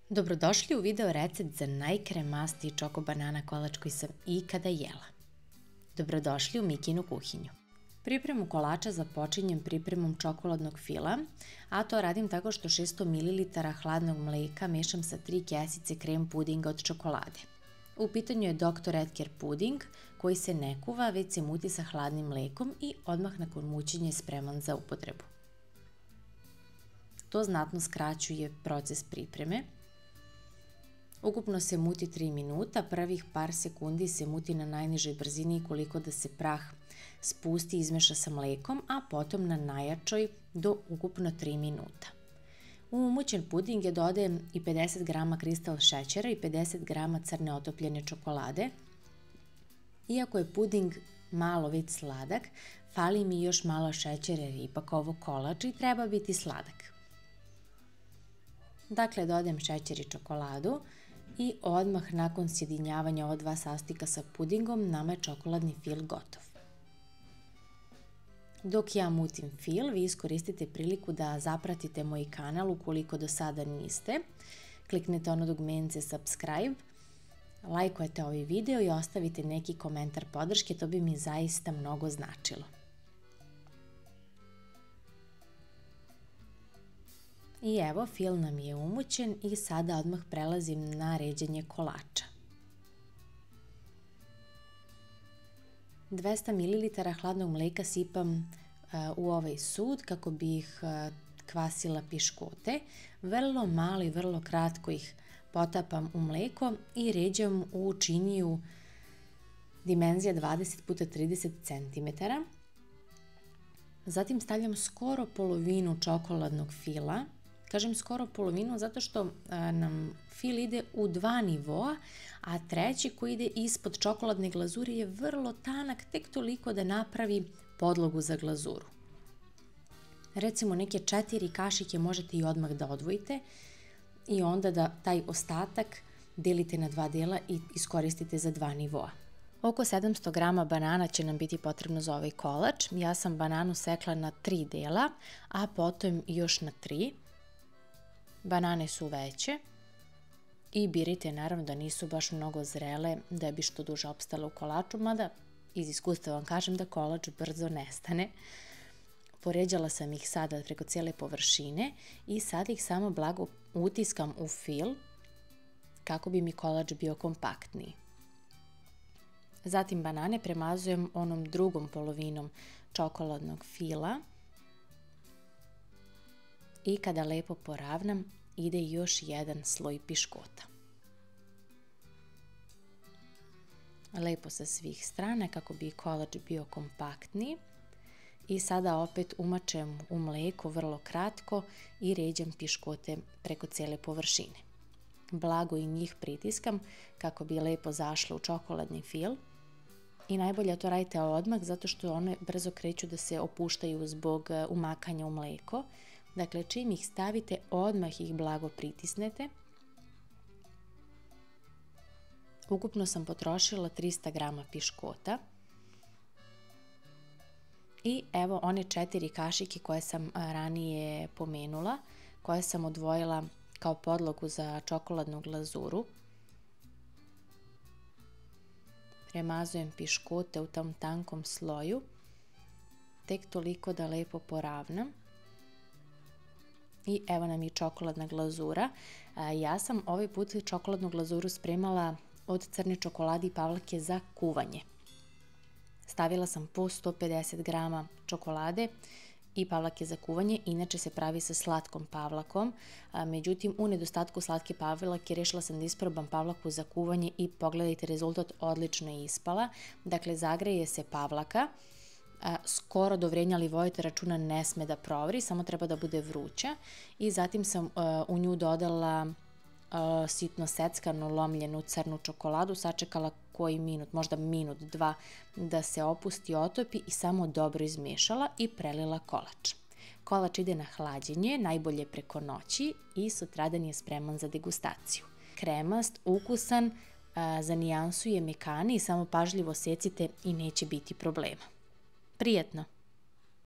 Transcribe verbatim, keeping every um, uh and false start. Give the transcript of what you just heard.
Dobrodošli u video recept za najkremastiji čoko banana kolač koji sam ikada jela. Dobrodošli u Mikinu kuhinju. Pripremu kolača započinjem pripremom čokoladnog fila, a to radim tako što šesto mililitara hladnog mleka mešam sa tri kesice krem pudinga od čokolade. U pitanju je doktor Edgar puding koji se ne kuva, već se muti sa hladnim mlekom i odmah nakon mućenja je spreman za upotrebu. To znatno skraćuje proces pripreme. Ukupno se muti tri minuta, prvih par sekundi se muti na najnižoj brzini koliko da se prah spusti i izmeša sa mlekom, a potom na najjačoj do ukupno tri minuta. U umućen puding je dodajem i pedeset grama kristal šećera i pedeset grama crne otopljene čokolade. Iako je puding malo već sladak, fali mi još malo šećera jer je ipak ovo kolač i treba biti sladak. Dakle, dodajem šećer i čokoladu i odmah nakon sjedinjavanja ova dva sastojka sa pudingom nama je čokoladni fil gotov. Dok ja mutim fil, vi iskoristite priliku da zapratite moj kanal ukoliko do sada niste. Kliknete ono dugmence subscribe, lajkujete ovaj video i ostavite neki komentar podrške, to bi mi zaista mnogo značilo. I evo, fil nam je umućen i sada odmah prelazim na ređanje kolača. dvesta mililitara hladnog mleka sipam u ovaj sud kako bi ih kvasila piškote. Vrlo malo i vrlo kratko ih potapam u mleko i ređam u činiju dimenzija dvadeset puta trideset centimetara. Zatim stavljam skoro polovinu čokoladnog fila. Kažem skoro polovinu zato što nam fil ide u dva nivoa, a treći koji ide ispod čokoladne glazure je vrlo tanak, tek toliko da napravi podlogu za glazuru. Recimo neke četiri kašike možete i odmah da odvojite i onda da taj ostatak delite na dva dela i iskoristite za dva nivoa. Oko sedamsto grama banana će nam biti potrebno za ovaj kolač. Ja sam bananu sekla na tri dela, a potom još na tri. Banane su veće i birajte naravno da nisu baš mnogo zrele da bi što duže opstale u kolaču, mada iz iskustva vam kažem da kolač brzo nestane. Poređala sam ih sada preko cijele površine i sad ih samo blago utiskam u fil kako bi mi kolač bio kompaktniji. Zatim banane premazujem onom drugom polovinom čokoladnog fila i kada lepo poravnam ide još jedan sloj piškota. Lepo sa svih strana kako bi kolač bio kompaktniji i sada opet umačem u mleko vrlo kratko i ređam piškote preko cijele površine. Blago i njih pritiskam kako bi lepo zašlo u čokoladni fil i najbolje to radite odmah zato što one brzo kreću da se opuštaju zbog umakanja u mleko. Dakle, čim ih stavite, odmah ih blago pritisnete. Ukupno sam potrošila trista grama piškota. I evo one četiri kašike koje sam ranije pomenula, koje sam odvojila kao podlogu za čokoladnu glazuru. Premazujem piškote u tom tankom sloju, tek toliko da lepo poravnam. I evo nam i čokoladna glazura. Ja sam ovaj put čokoladnu glazuru spremala od crne čokolade i pavlake za kuvanje. Stavila sam po sto pedeset grama čokolade i pavlake za kuvanje, inače se pravi sa slatkom pavlakom. Međutim, u nedostatku slatke pavlake rešila sam da isprobam pavlaku za kuvanje i pogledajte rezultat, odlično je ispala. Dakle, zagreje se pavlaka. Skoro do vrenja, ali vodite računa ne sme da provri, samo treba da bude vruća i zatim sam u nju dodala sitno seckanu lomljenu crnu čokoladu, sačekala koji minut, možda minut, dva da se opusti, otopi i samo dobro izmešala i prelila kolač. Kolač ide na hlađenje, najbolje preko noći i sutradan je spreman za degustaciju. Kremast, ukusan, za nijansu je mekaniji, samo pažljivo secite i neće biti problema. Prijetno!